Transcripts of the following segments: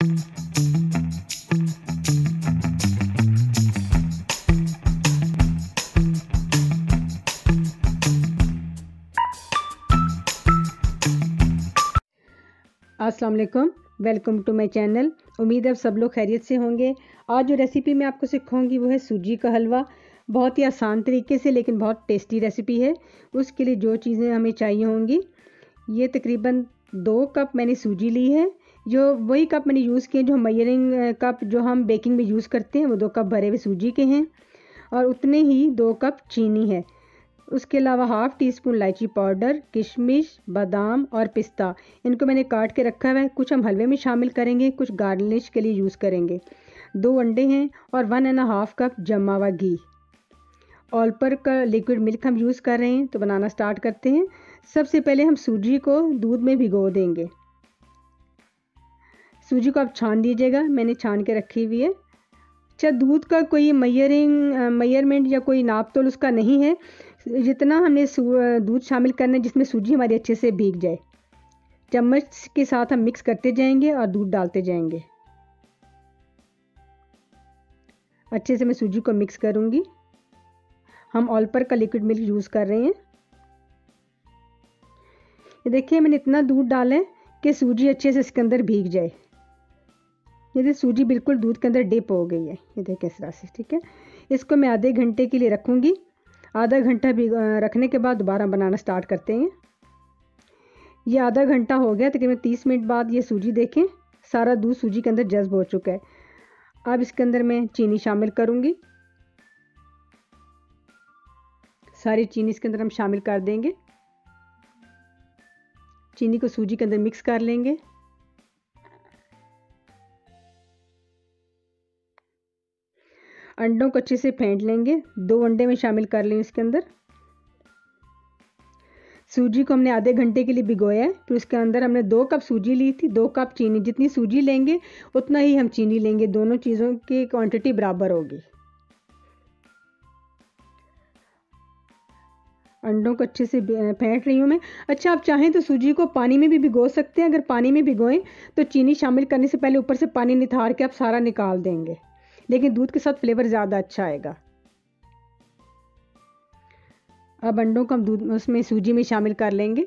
अस्सलाम वालेकुम, welcome to my channel. उम्मीद है आप सब लोग खैरियत से होंगे। आज जो रेसिपी मैं आपको सिखाऊंगी वो है सूजी का हलवा। बहुत ही आसान तरीके से लेकिन बहुत टेस्टी रेसिपी है। उसके लिए जो चीज़ें हमें चाहिए होंगी, ये तकरीबन 2 कप मैंने सूजी ली है। जो वही कप मैंने यूज़ किए जो मेजरिंग कप जो हम बेकिंग में यूज़ करते हैं, वो 2 कप भरे हुए सूजी के हैं। और उतने ही 2 कप चीनी है। उसके अलावा हाफ़ टी स्पून इलायची पाउडर, किशमिश, बादाम और पिस्ता, इनको मैंने काट के रखा हुआ है। कुछ हम हलवे में शामिल करेंगे, कुछ गार्निश के लिए यूज़ करेंगे। 2 अंडे हैं और 1.5 कप जमा हुआ घी। ऑल पर का लिक्विड मिल्क हम यूज़ कर रहे हैं। तो बनाना स्टार्ट करते हैं। सबसे पहले हम सूजी को दूध में भिगो देंगे। सूजी को आप छान लीजिएगा, मैंने छान के रखी हुई है। अच्छा, दूध का कोई मेजरमेंट या कोई नाप तोल उसका नहीं है। जितना हमें दूध शामिल करना है जिसमें सूजी हमारी अच्छे से भीग जाए। चम्मच के साथ हम मिक्स करते जाएंगे और दूध डालते जाएंगे। अच्छे से मैं सूजी को मिक्स करूंगी। हम ऑल पर का लिक्विड मिल्क यूज़ कर रहे हैं। ये देखिए, मैंने इतना दूध डाला है कि सूजी अच्छे से इसके अंदर भीग जाए। ये देखिए, सूजी बिल्कुल दूध के अंदर डिप हो गई है। ये देखिए इस तरह से। ठीक है, इसको मैं आधे घंटे के लिए रखूँगी। आधा घंटा भी रखने के बाद दोबारा बनाना स्टार्ट करते हैं। ये आधा घंटा हो गया, तकरीबन 30 मिनट बाद ये सूजी देखें, सारा दूध सूजी के अंदर जज्ब हो चुका है। अब इसके अंदर मैं चीनी शामिल करूँगी। सारी चीनी इसके अंदर हम शामिल कर देंगे। चीनी को सूजी के अंदर मिक्स कर लेंगे। अंडों को अच्छे से फेंट लेंगे। 2 अंडे में शामिल कर लेंगे इसके अंदर। सूजी को हमने आधे घंटे के लिए भिगोया है। फिर उसके अंदर हमने 2 कप सूजी ली थी, 2 कप चीनी। जितनी सूजी लेंगे उतना ही हम चीनी लेंगे। दोनों चीज़ों की क्वांटिटी बराबर होगी। अंडों को अच्छे से फेंट रही हूँ मैं। अच्छा, आप चाहें तो सूजी को पानी में भी भिगो सकते हैं। अगर पानी में भिगोएं तो चीनी शामिल करने से पहले ऊपर से पानी निथार के आप सारा निकाल देंगे, लेकिन दूध के साथ फ्लेवर ज़्यादा अच्छा आएगा। अब अंडों को हम दूध उसमें सूजी में शामिल कर लेंगे।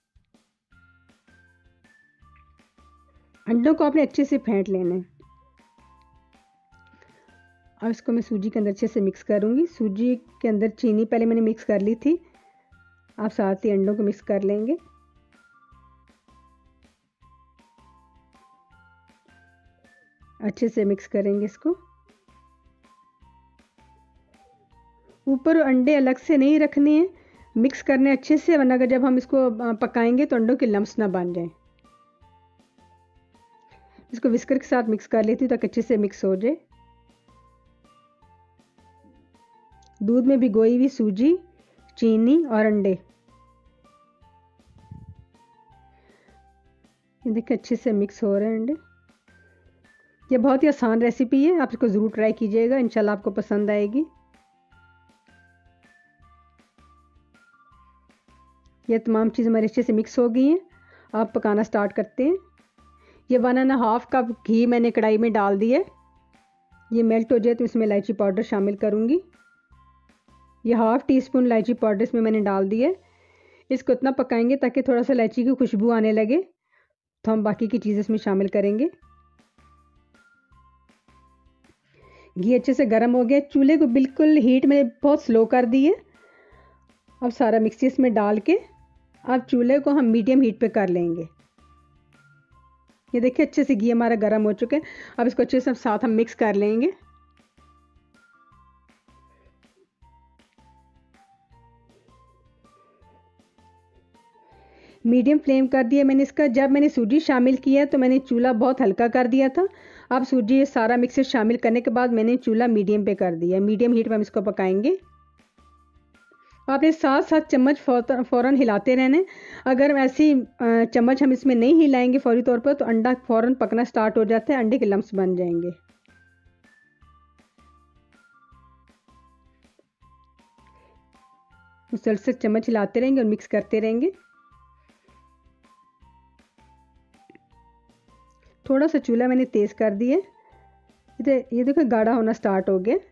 अंडों को आपने अच्छे से फेंट लेना है। अब इसको मैं सूजी के अंदर अच्छे से मिक्स करूँगी। सूजी के अंदर चीनी पहले मैंने मिक्स कर ली थी, आप साथ ही अंडों को मिक्स कर लेंगे। अच्छे से मिक्स करेंगे इसको। ऊपर अंडे अलग से नहीं रखने हैं, मिक्स करने अच्छे से, वरना अगर जब हम इसको पकाएंगे तो अंडों के लम्स ना बन जाएं। इसको विस्कर के साथ मिक्स कर लेती हूँ ताकि अच्छे से मिक्स हो जाए। दूध में भिगोई हुई सूजी, चीनी और अंडे, ये देखिए अच्छे से मिक्स हो रहे हैं अंडे। ये बहुत ही आसान रेसिपी है, आप इसको ज़रूर ट्राई कीजिएगा, इंशाल्लाह आपको पसंद आएगी। ये तमाम चीज़ हमारे अच्छे से मिक्स हो गई हैं। आप पकाना स्टार्ट करते हैं। ये 1.5 कप घी मैंने कढ़ाई में डाल दिया है। ये मेल्ट हो जाए तो इसमें इलायची पाउडर शामिल करूँगी। ये हाफ़ टी स्पून इलायची पाउडर इसमें मैंने डाल दिया है। इसको इतना पकाएंगे ताकि थोड़ा सा इलायची की खुशबू आने लगे, तो हम बाकी की चीज़ें इसमें शामिल करेंगे। घी अच्छे से गर्म हो गया। चूल्हे को बिल्कुल हीट में बहुत स्लो कर दी है। अब सारा मिक्सी इसमें डाल के अब चूल्हे को हम मीडियम हीट पे कर लेंगे। ये देखिए अच्छे से घी हमारा गर्म हो चुका है। अब इसको अच्छे से साथ हम मिक्स कर लेंगे। मीडियम फ्लेम कर दिया मैंने इसका। जब मैंने सूजी शामिल किया तो मैंने चूल्हा बहुत हल्का कर दिया था। अब सूजी सारा मिक्सर शामिल करने के बाद मैंने चूल्हा मीडियम पे कर दिया। मीडियम हीट पे हम इसको पकाएंगे। आपने साथ साथ चम्मच फ़ौरन हिलाते रहने। अगर ऐसी चम्मच हम इसमें नहीं हिलाएंगे फौरी तौर पर तो अंडा फ़ौरन पकना स्टार्ट हो जाता है, अंडे के लम्स बन जाएंगे। मुसलसल चम्मच हिलाते रहेंगे और मिक्स करते रहेंगे। थोड़ा सा चूल्हा मैंने तेज़ कर दिया। ये देखो गाढ़ा होना स्टार्ट हो गया।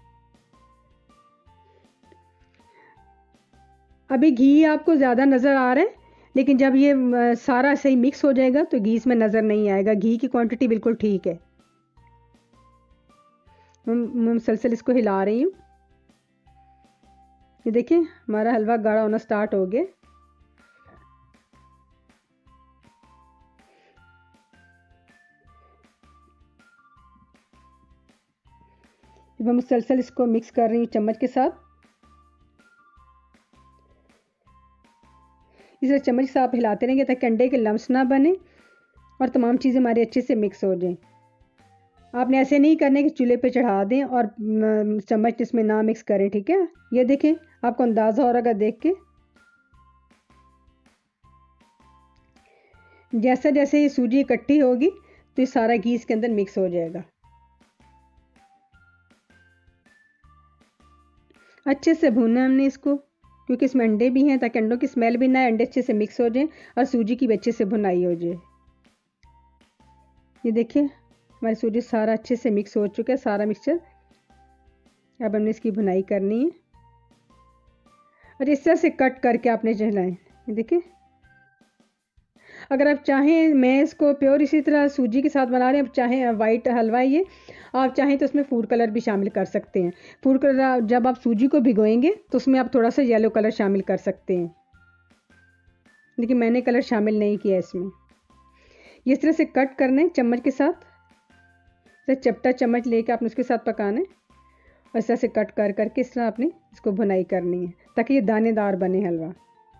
अभी घी आपको ज़्यादा नज़र आ रहा है, लेकिन जब ये सारा सही मिक्स हो जाएगा तो घी इसमें नज़र नहीं आएगा। घी की क्वांटिटी बिल्कुल ठीक है। मैं मुसलसल इसको हिला रही हूँ। ये देखिए हमारा हलवा गाढ़ा होना स्टार्ट हो गया। मैं मुसलसल इसको मिक्स कर रही हूँ चम्मच के साथ। इसे चम्मच के साथ हिलाते रहेंगे ताकि अंडे के लम्स ना बने और तमाम चीज़ें हमारी अच्छे से मिक्स हो जाएं। आपने ऐसे नहीं करने कि चूल्हे पे चढ़ा दें और चम्मच इसमें ना मिक्स करें, ठीक है। ये देखें, आपको अंदाज़ा हो रहा है देख के। जैसे जैसे ये सूजी इकट्ठी होगी तो ये सारा घी इसके अंदर मिक्स हो जाएगा। अच्छे से भूनना हमने इसको, क्योंकि इसमें अंडे भी हैं, ताकि अंडों की स्मेल भी ना आए, अंडे अच्छे से मिक्स हो जाए और सूजी की भी अच्छे से भुनाई हो जाए। ये देखिए हमारी सूजी सारा अच्छे से मिक्स हो चुका है, सारा मिक्सचर। अब हमने इसकी भुनाई करनी है और इस तरह से कट करके आपने चलाएं। ये देखिए, अगर आप चाहें, मैं इसको प्योर इसी तरह सूजी के साथ बना रहे हैं, चाहें वाइट हलवा ये, आप चाहें तो उसमें फूड कलर भी शामिल कर सकते हैं। फूड कलर जब आप सूजी को भिगोएंगे तो उसमें आप थोड़ा सा येलो कलर शामिल कर सकते हैं, लेकिन मैंने कलर शामिल नहीं किया इसमें। इस तरह से कट करना है चम्मच के साथ, तो चपटा चम्मच लेके आपने उसके साथ पकाना है और इस तरह से कट कर करके इस तरह आपने इसको भुनाई करनी है ताकि ये दानेदार बने हलवा।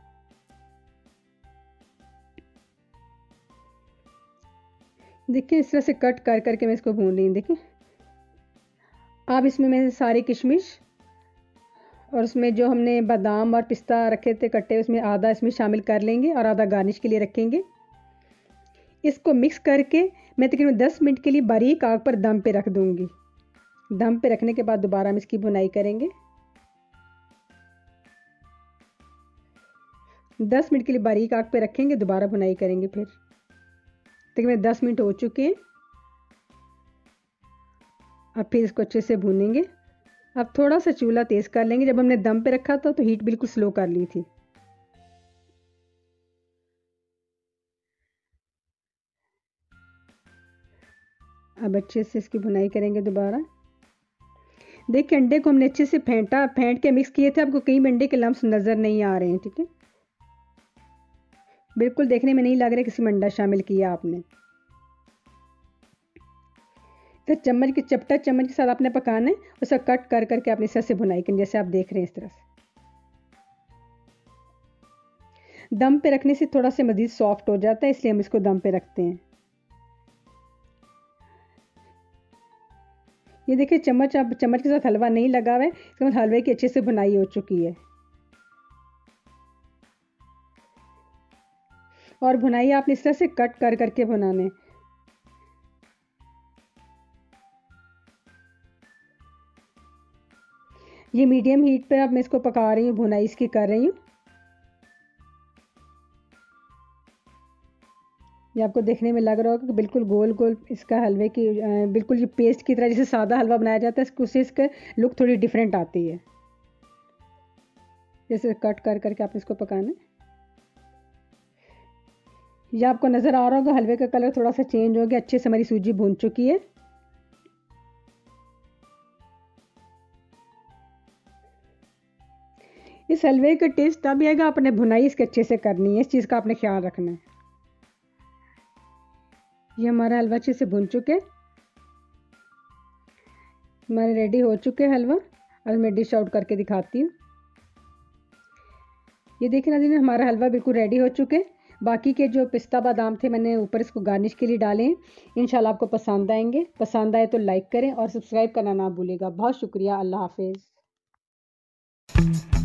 देखिए इस तरह से कट कर करके मैं इसको भून रही हूँ। देखिए अब इसमें मैं सारी किशमिश और उसमें जो हमने बादाम और पिस्ता रखे थे कट्टे, उसमें आधा इसमें शामिल कर लेंगे और आधा गार्निश के लिए रखेंगे। इसको मिक्स करके मैं तकरीबन 10 मिनट के लिए बारीक आग पर दम पे रख दूंगी। दम पे रखने के बाद दोबारा हम इसकी भुनाई करेंगे। 10 मिनट के लिए बारीक आग पे रखेंगे, दोबारा भुनाई करेंगे। फिर तकरीबन 10 मिनट हो चुके हैं। अब फिर इसको अच्छे से भूनेंगे। अब थोड़ा सा चूल्हा तेज़ कर लेंगे। जब हमने दम पे रखा था तो हीट बिल्कुल स्लो कर ली थी। अब अच्छे से इसकी भुनाई करेंगे दोबारा। देखिए अंडे को हमने अच्छे से फेंट के मिक्स किए थे। आपको कहीं भी अंडे के लम्स नज़र नहीं आ रहे हैं, ठीक है। बिल्कुल देखने में नहीं लग रहा किसी में अंडा शामिल किया आपने। तो चम्मच के चपटा चम्मच के साथ आपने पकाना है, उसे कट कर करके आपने इस तरह से भुनाई करनी, जैसे आप देख रहे हैं इस तरह से। दम पे रखने से थोड़ा सा मज़ीद सॉफ्ट हो जाता है, इसलिए हम इसको दम पे रखते हैं। ये देखिए चम्मच के साथ हलवा नहीं लगा हुआ है, इसके बाद हलवे की अच्छे से भुनाई हो चुकी है। और भुनाई आपने इस तरह से कट कर करके बनाने। ये मीडियम हीट पर अब मैं इसको पका रही हूँ, भुनाई इसकी कर रही हूँ। ये आपको देखने में लग रहा होगा कि बिल्कुल गोल गोल इसका हलवे की बिल्कुल ये पेस्ट की तरह, जैसे सादा हलवा बनाया जाता है उससे इसका लुक थोड़ी डिफरेंट आती है। जैसे कट कर करके आप इसको पकाना। ये आपको नज़र आ रहा होगा हलवे का कलर थोड़ा सा चेंज हो गया, अच्छे से हमारी सूजी भून चुकी है। इस हलवे का टेस्ट तब आएगा, आपने भुनाई इसके अच्छे से करनी है, इस चीज़ का आपने ख्याल रखना है। ये हमारा हलवा अच्छे से भुन चुके, हमारे रेडी हो चुके हलवा। और मैं डिश आउट करके दिखाती हूँ। ये देखिए नाज़रीन, हमारा हलवा बिल्कुल रेडी हो चुके। बाकी के जो पिस्ता बादाम थे मैंने ऊपर इसको गार्निश के लिए डाले हैं। इंशाल्लाह आपको पसंद आएंगे। पसंद आए तो लाइक करें और सब्सक्राइब करना ना भूलिएगा। बहुत शुक्रिया। अल्लाह हाफिज़।